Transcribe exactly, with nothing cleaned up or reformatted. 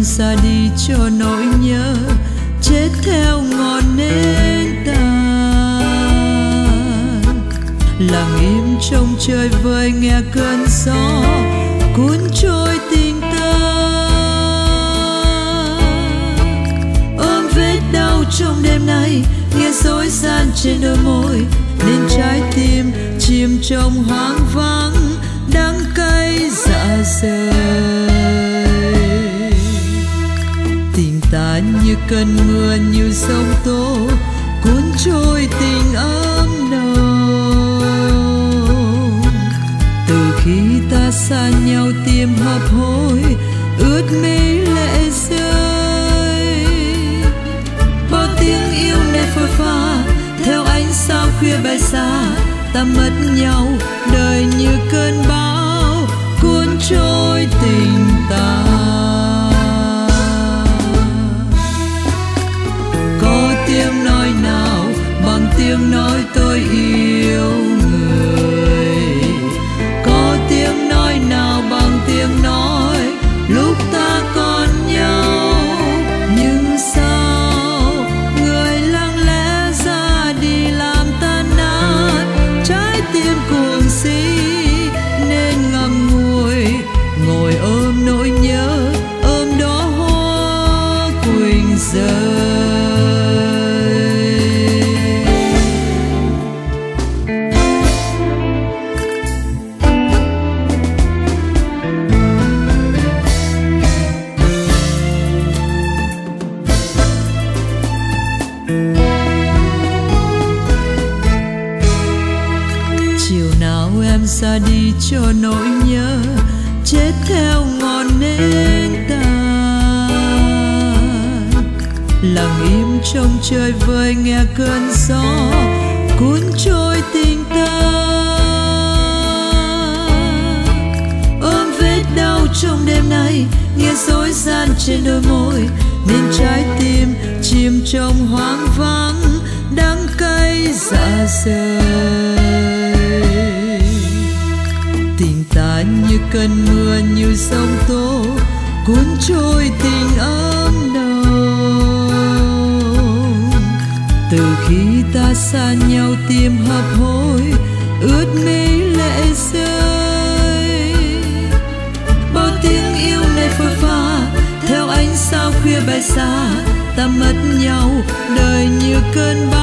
em xa đi cho nỗi nhớ chết theo ngọn nến tàn. Lặng im trong trời vơi nghe cơn gió cuốn trôi tình ta. Ôm vết đau trong đêm nay nghe dối gian trên đôi môi, nên trái tim chìm trong hoang vắng đắng cay dạ rời. Tình ta như cơn mưa như sông tố cuốn trôi tình ấm nồng. Từ khi ta xa nhau tim hấp hối ướt mi lệ rơi. Bao tiếng yêu này phôi pha theo ánh sao khuya bay xa. Ta mất nhau đời như cơn bão cuốn trôi tình ta. Có tiếng nói nào bằng tiếng nói tôi yêu người. Có tiếng nói nào bằng tiếng nói lúc ta còn nhau. Nhưng sao người lặng lẽ ra đi làm tan nát trái tim cuồng si, nên ngậm ngùi ngồi ôm nỗi nhớ, ôm đóa hoa quỳnh rơi. Chiều nào em ra đi cho nỗi nhớ chết theo ngọn nến tàn. Lặng im trong trời vơi nghe cơn gió cuốn trôi tình ta. Ôm vết đau trong đêm nay nghe dối gian trên đôi môi, nên trái tim chìm trong hoang vắng đắng cay dạ rời. Tình ta như cơn mưa như sông tố cuốn trôi tình ấm nồng. Từ khi ta xa nhau tim hấp hối ướt mi lệ rơi. Bao tiếng yêu này phôi pha theo ánh sao khuya bay xa. Ta mất nhau đời như cơn bão